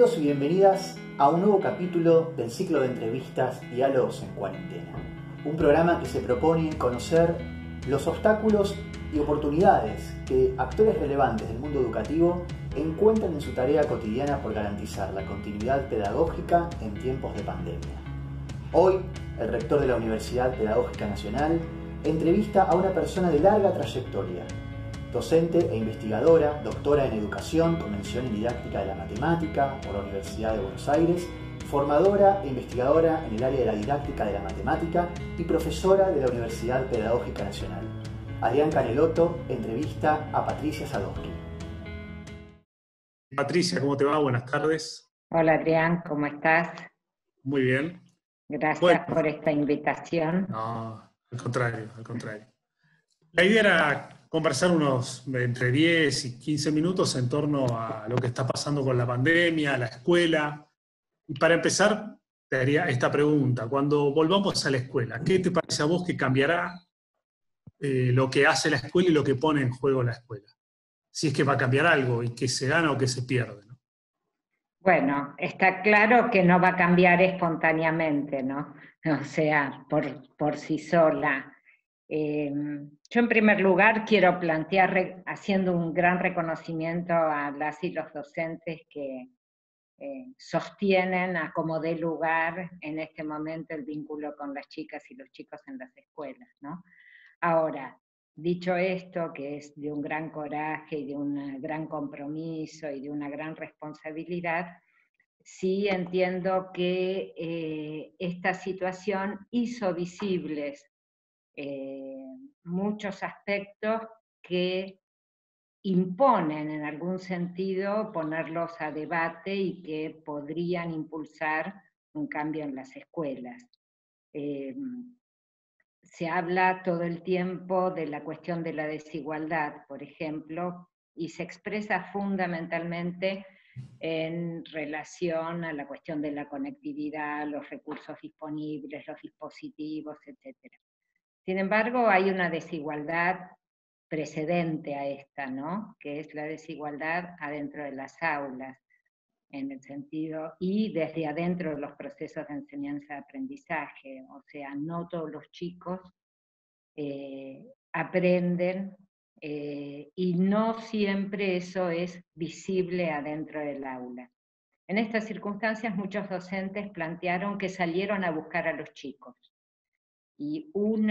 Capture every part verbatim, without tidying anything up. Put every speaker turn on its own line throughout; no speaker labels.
Bienvenidos y bienvenidas a un nuevo capítulo del ciclo de entrevistas Diálogos en Cuarentena, un programa que se propone conocer los obstáculos y oportunidades que actores relevantes del mundo educativo encuentran en su tarea cotidiana por garantizar la continuidad pedagógica en tiempos de pandemia. Hoy, el rector de la Universidad Pedagógica Nacional entrevista a una persona de larga trayectoria, docente e investigadora, doctora en Educación con mención en Didáctica de la Matemática por la Universidad de Buenos Aires, formadora e investigadora en el área de la Didáctica de la Matemática y profesora de la Universidad Pedagógica Nacional. Adrián Canelotto entrevista a Patricia Sadowski.
Patricia, ¿cómo te va? Buenas tardes.
Hola Adrián, ¿cómo estás?
Muy bien.
Gracias
bueno,
por esta invitación.
No, al contrario, al contrario. La idea era conversar unos entre diez y quince minutos en torno a lo que está pasando con la pandemia, la escuela. Y para empezar, te haría esta pregunta. Cuando volvamos a la escuela, ¿qué te parece a vos que cambiará eh, lo que hace la escuela y lo que pone en juego la escuela? Si es que va a cambiar algo y que se gana o que se pierde, ¿no?
Bueno, está claro que no va a cambiar espontáneamente, ¿no? O sea, por, por sí sola. Eh, yo en primer lugar quiero plantear, haciendo un gran reconocimiento a las y los docentes que eh, sostienen a como dé lugar en este momento el vínculo con las chicas y los chicos en las escuelas, ¿no? Ahora, dicho esto, que es de un gran coraje y de un gran compromiso y de una gran responsabilidad, sí entiendo que eh, esta situación hizo visibles eh, muchos aspectos que imponen en algún sentido ponerlos a debate y que podrían impulsar un cambio en las escuelas. Eh, se habla todo el tiempo de la cuestión de la desigualdad, por ejemplo, y se expresa fundamentalmente en relación a la cuestión de la conectividad, los recursos disponibles, los dispositivos, etcétera. Sin embargo, hay una desigualdad precedente a esta, ¿no? Que es la desigualdad adentro de las aulas, en el sentido, y desde adentro de los procesos de enseñanza-aprendizaje. O sea, no todos los chicos eh, aprenden eh, y no siempre eso es visible adentro del aula. En estas circunstancias muchos docentes plantearon que salieron a buscar a los chicos. Y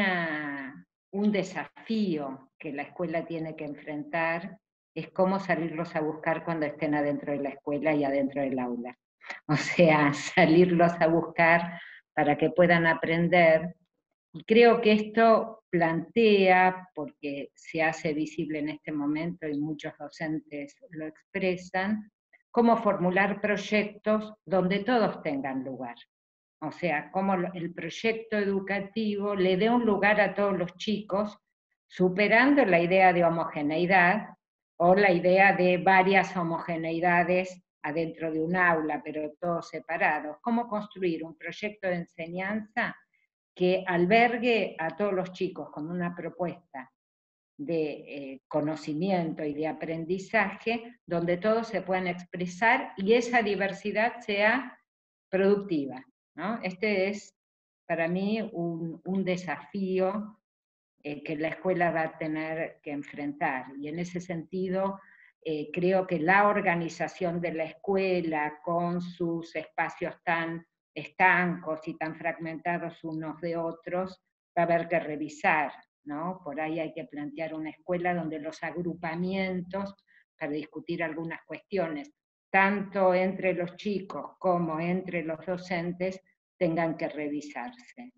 una, un desafío que la escuela tiene que enfrentar es cómo salirlos a buscar cuando estén adentro de la escuela y adentro del aula. O sea, salirlos a buscar para que puedan aprender. Y creo que esto plantea, porque se hace visible en este momento y muchos docentes lo expresan, cómo formular proyectos donde todos tengan lugar. O sea, cómo el proyecto educativo le dé un lugar a todos los chicos, superando la idea de homogeneidad o la idea de varias homogeneidades adentro de un aula, pero todos separados. Cómo construir un proyecto de enseñanza que albergue a todos los chicos con una propuesta de eh, conocimiento y de aprendizaje, donde todos se puedan expresar y esa diversidad sea productiva, ¿no? Este es para mí un, un desafío eh, que la escuela va a tener que enfrentar, y en ese sentido eh, creo que la organización de la escuela con sus espacios tan estancos y tan fragmentados unos de otros va a haber que revisar, ¿no? Por ahí hay que plantear una escuela donde los agrupamientos para discutir algunas cuestiones, tanto entre los chicos como entre los docentes, tengan que revisarse.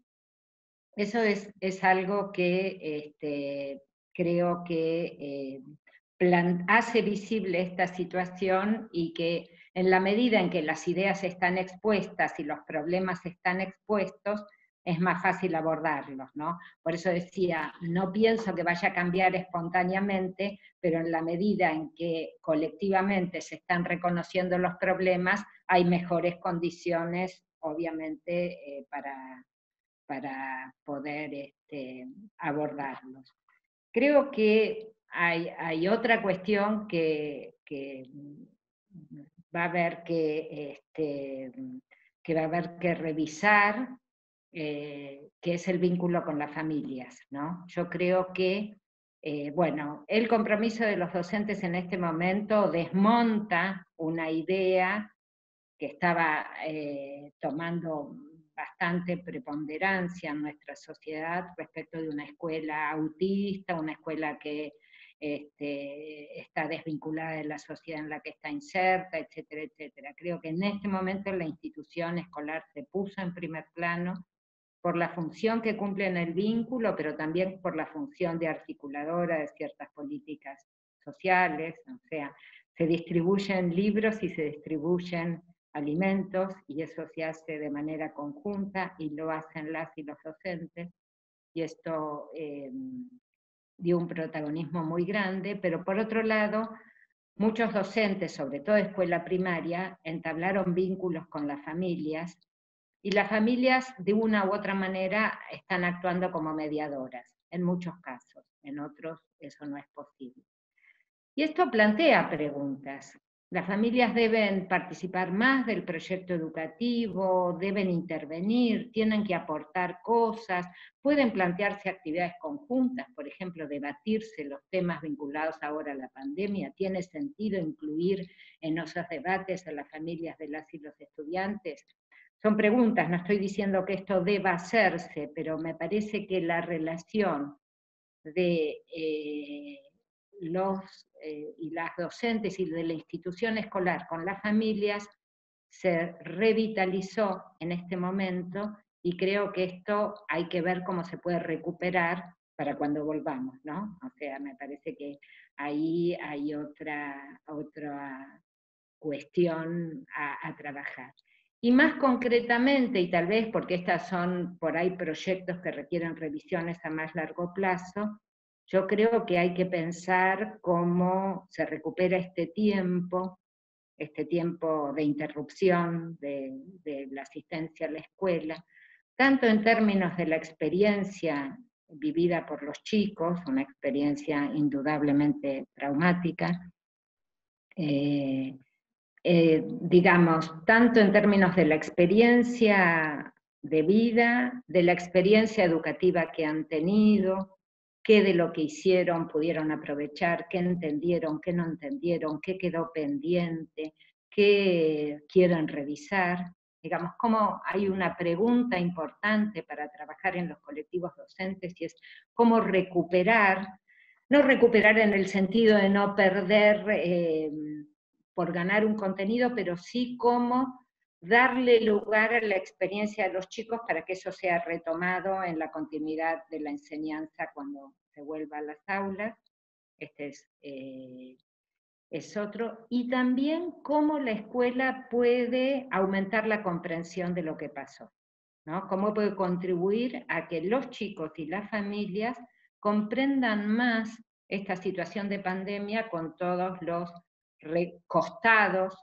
Eso es, es algo que este, creo que eh, plan, hace visible esta situación, y que en la medida en que las ideas están expuestas y los problemas están expuestos, es más fácil abordarlos, ¿no? Por eso decía, no pienso que vaya a cambiar espontáneamente, pero en la medida en que colectivamente se están reconociendo los problemas, hay mejores condiciones, obviamente, eh, para, para poder este, abordarlos. Creo que hay, hay otra cuestión que, que va a haber que, este, que, va a haber que revisar, eh, que es el vínculo con las familias, ¿no? Yo creo que, eh, bueno, el compromiso de los docentes en este momento desmonta una idea que estaba eh, tomando bastante preponderancia en nuestra sociedad respecto de una escuela autista, una escuela que este, está desvinculada de la sociedad en la que está inserta, etcétera, etcétera. Creo que en este momento la institución escolar se puso en primer plano por la función que cumple en el vínculo, pero también por la función de articuladora de ciertas políticas sociales, o sea, se distribuyen libros y se distribuyen alimentos, y eso se hace de manera conjunta, y lo hacen las y los docentes, y esto eh, dio un protagonismo muy grande, pero por otro lado, muchos docentes, sobre todo de escuela primaria, entablaron vínculos con las familias, y las familias de una u otra manera están actuando como mediadoras, en muchos casos, en otros eso no es posible. Y esto plantea preguntas. Las familias deben participar más del proyecto educativo, deben intervenir, tienen que aportar cosas, pueden plantearse actividades conjuntas, por ejemplo, debatirse los temas vinculados ahora a la pandemia, ¿tiene sentido incluir en esos debates a las familias de las y los estudiantes? Son preguntas, no estoy diciendo que esto deba hacerse, pero me parece que la relación de eh, los eh, y las docentes y de la institución escolar con las familias se revitalizó en este momento, y creo que esto hay que ver cómo se puede recuperar para cuando volvamos, ¿no? O sea, me parece que ahí hay otra, otra cuestión a, a trabajar. Y más concretamente, y tal vez porque estas son por ahí proyectos que requieren revisiones a más largo plazo, yo creo que hay que pensar cómo se recupera este tiempo, este tiempo de interrupción de, de la asistencia a la escuela, tanto en términos de la experiencia vivida por los chicos, una experiencia indudablemente traumática, eh, eh, digamos, tanto en términos de la experiencia de vida, de la experiencia educativa que han tenido, qué de lo que hicieron pudieron aprovechar, qué entendieron, qué no entendieron, qué quedó pendiente, qué quieren revisar. Digamos, cómo hay una pregunta importante para trabajar en los colectivos docentes, y es cómo recuperar, no recuperar en el sentido de no perder eh, por ganar un contenido, pero sí cómo darle lugar a la experiencia de los chicos para que eso sea retomado en la continuidad de la enseñanza cuando se vuelva a las aulas. Este es, eh, es otro. Y también cómo la escuela puede aumentar la comprensión de lo que pasó, ¿no? Cómo puede contribuir a que los chicos y las familias comprendan más esta situación de pandemia con todos los costados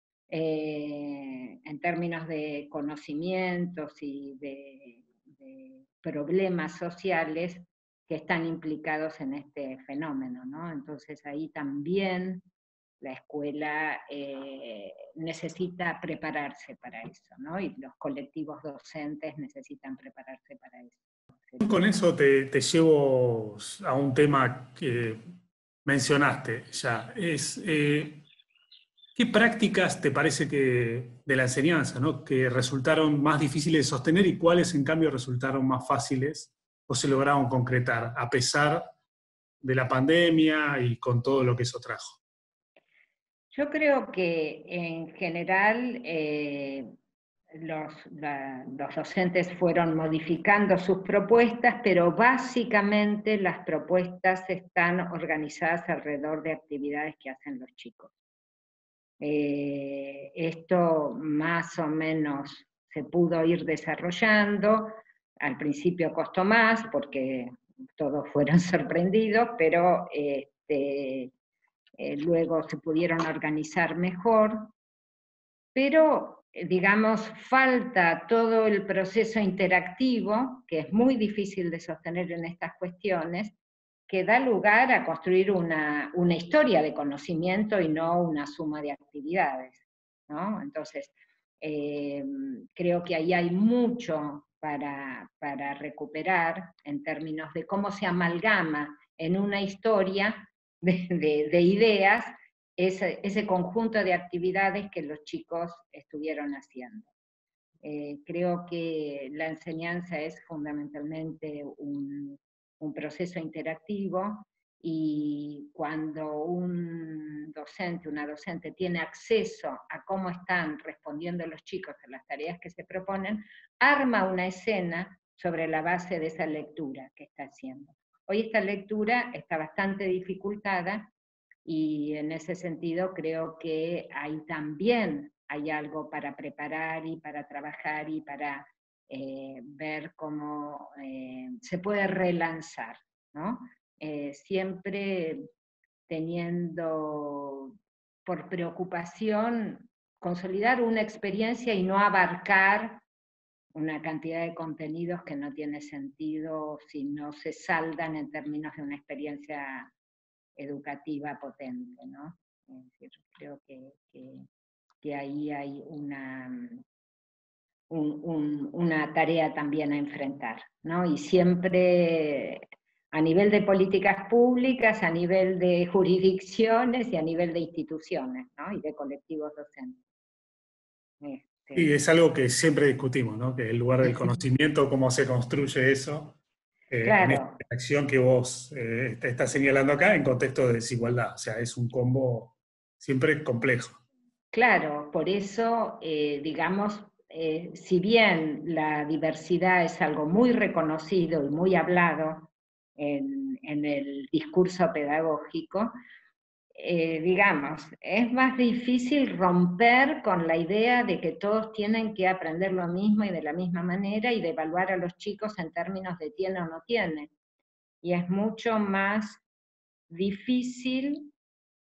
eh, en términos de conocimientos y de, de problemas sociales que están implicados en este fenómeno, ¿no? Entonces ahí también la escuela eh, necesita prepararse para eso, ¿no? Y los colectivos docentes necesitan prepararse para eso.
Con eso te, te llevo a un tema que mencionaste ya. Es, eh, ¿qué prácticas te parece que de la enseñanza, ¿no? que resultaron más difíciles de sostener, y cuáles en cambio resultaron más fáciles o se lograron concretar a pesar de la pandemia y con todo lo que eso trajo?
Yo creo que en general eh, los, la, los docentes fueron modificando sus propuestas, pero básicamente las propuestas están organizadas alrededor de actividades que hacen los chicos. Eh, esto más o menos se pudo ir desarrollando, al principio costó más porque todos fueron sorprendidos, pero este, eh, luego se pudieron organizar mejor, pero digamos falta todo el proceso interactivo, que es muy difícil de sostener en estas cuestiones, que da lugar a construir una, una historia de conocimiento y no una suma de actividades. ¿no? Entonces, eh, creo que ahí hay mucho para, para recuperar en términos de cómo se amalgama en una historia de, de, de ideas ese, ese conjunto de actividades que los chicos estuvieron haciendo. Eh, creo que la enseñanza es fundamentalmente un, un proceso interactivo, y cuando un docente, una docente tiene acceso a cómo están respondiendo los chicos a las tareas que se proponen, arma una escena sobre la base de esa lectura que está haciendo. Hoy esta lectura está bastante dificultada, y en ese sentido creo que ahí también hay algo para preparar y para trabajar y para eh, ver cómo eh, se puede relanzar, ¿no? Eh, siempre teniendo por preocupación consolidar una experiencia y no abarcar una cantidad de contenidos que no tiene sentido si no se saldan en términos de una experiencia educativa potente, ¿no? Es decir, creo que, que, que ahí hay una, un, un, una tarea también a enfrentar, ¿no? Y siempre a nivel de políticas públicas, a nivel de jurisdicciones y a nivel de instituciones, ¿no? Y de colectivos docentes. Este...
Sí, es algo que siempre discutimos, ¿no? Que el lugar del conocimiento, cómo se construye eso, eh,
claro.
en esta acción que vos eh, te estás señalando acá, en contexto de desigualdad. O sea, es un combo siempre complejo.
Claro, por eso, eh, digamos, eh, si bien la diversidad es algo muy reconocido y muy hablado en, en el discurso pedagógico, eh, digamos, es más difícil romper con la idea de que todos tienen que aprender lo mismo y de la misma manera, y de evaluar a los chicos en términos de tiene o no tiene. Y es mucho más difícil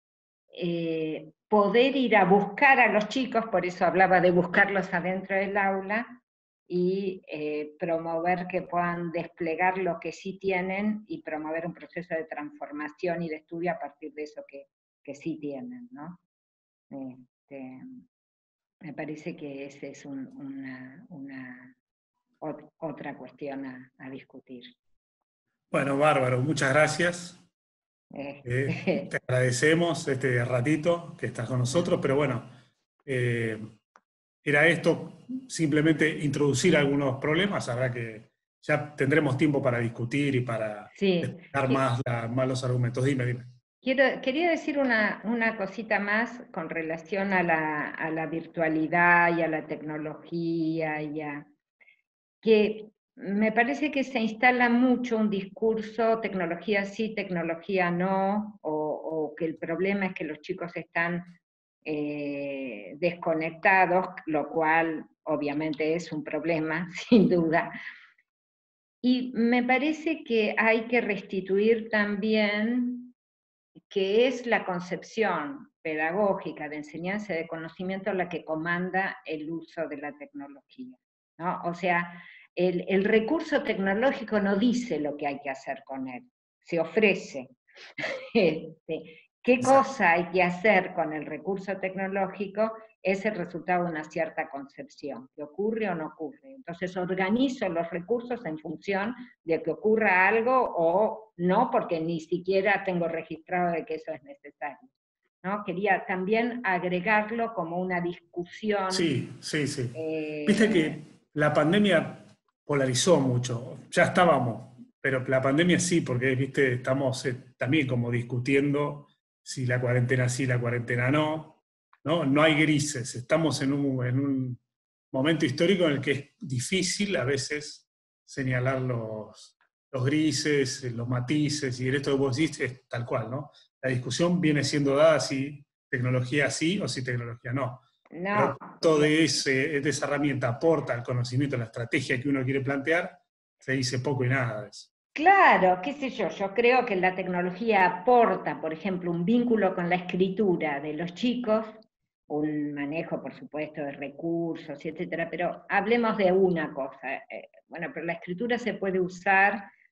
eh, poder ir a buscar a los chicos, por eso hablaba de buscarlos adentro del aula, y eh, promover que puedan desplegar lo que sí tienen y promover un proceso de transformación y de estudio a partir de eso que, que sí tienen, ¿no? Este, me parece que esa es un, una, una ot, otra cuestión a, a discutir.
Bueno, bárbaro, muchas gracias. Eh, te agradecemos este ratito que estás con nosotros, pero bueno, eh, era esto, simplemente introducir algunos problemas. Habrá que, ya tendremos tiempo para discutir y para
sí,
explicar más, la, más los argumentos. Dime, dime.
Quiero, quería decir una, una cosita más con relación a la, a la virtualidad y a la tecnología, y a, que me parece que se instala mucho un discurso, tecnología sí, tecnología no, o, o que el problema es que los chicos están eh, desconectados, lo cual obviamente es un problema, sin duda. Y me parece que hay que restituir también que es la concepción pedagógica de enseñanza de conocimiento la que comanda el uso de la tecnología, ¿no? O sea, el, el recurso tecnológico no dice lo que hay que hacer con él, se ofrece. Este, ¿Qué cosa hay que hacer con el recurso tecnológico? Es el resultado de una cierta concepción, que ocurre o no ocurre. Entonces organizo los recursos en función de que ocurra algo o no, porque ni siquiera tengo registrado de que eso es necesario, ¿no? Quería también agregarlo como una discusión.
Sí, sí, sí.
Eh,
Viste que la pandemia polarizó mucho, ya estábamos, pero la pandemia sí, porque viste, estamos eh, también como discutiendo si la cuarentena sí, la cuarentena no, no, no hay grises, estamos en un, en un momento histórico en el que es difícil a veces señalar los, los grises, los matices, y esto que vos decís es tal cual, ¿no? La discusión viene siendo dada si tecnología sí o si tecnología no.
no.
Pero todo de, ese, de esa herramienta aporta al conocimiento, a la estrategia que uno quiere plantear, se dice poco y nada de eso.
Claro, qué sé yo, yo creo que la tecnología aporta, por ejemplo, un vínculo con la escritura de los chicos, un manejo, por supuesto, de recursos, etcétera, pero hablemos de una cosa. Eh, bueno, pero la escritura se puede usar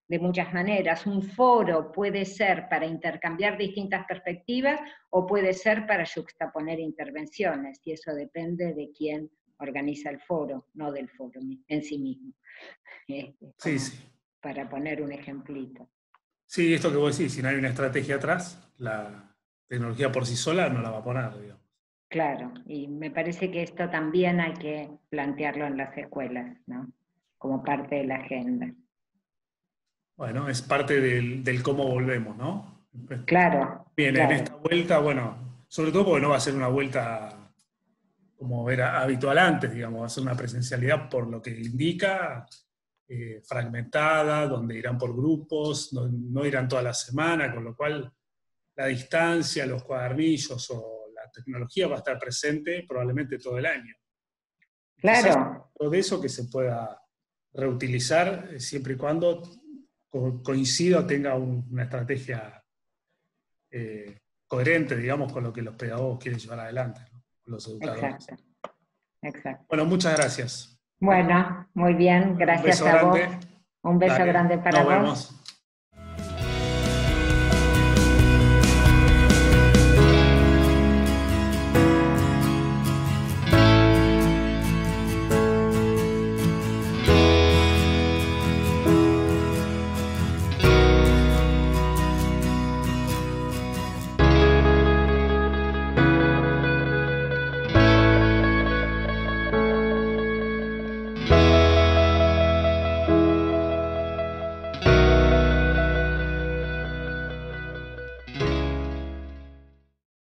de muchas maneras. Un foro puede ser para intercambiar distintas perspectivas o puede ser para yuxtaponer intervenciones, y eso depende de quién organiza el foro, no del foro en sí mismo.
Sí, sí.
Para poner un ejemplito.
Sí, esto que vos decís, si no hay una estrategia atrás, la tecnología por sí sola no la va a poner, digamos.
Claro, y me parece que esto también hay que plantearlo en las escuelas, ¿no? Como parte de la agenda.
Bueno, es parte del, del cómo volvemos, ¿no?
Claro.
Bien,
claro.
en esta vuelta, bueno, sobre todo porque no va a ser una vuelta como era habitual antes, digamos, va a ser una presencialidad por lo que indica, eh, fragmentada, donde irán por grupos, no, no irán toda la semana, con lo cual la distancia, los cuadernillos o la tecnología va a estar presente probablemente todo el año.
Claro.
Quizás todo de eso que se pueda reutilizar eh, siempre y cuando co coincida o tenga un, una estrategia eh, coherente, digamos, con lo que los pedagogos quieren llevar adelante, ¿no? Los educadores.
Exacto. Exacto.
Bueno, muchas gracias.
Bueno, muy bien, gracias
Un beso
a
grande.
vos. Un beso
Dale,
grande para
nos
vos.
vemos.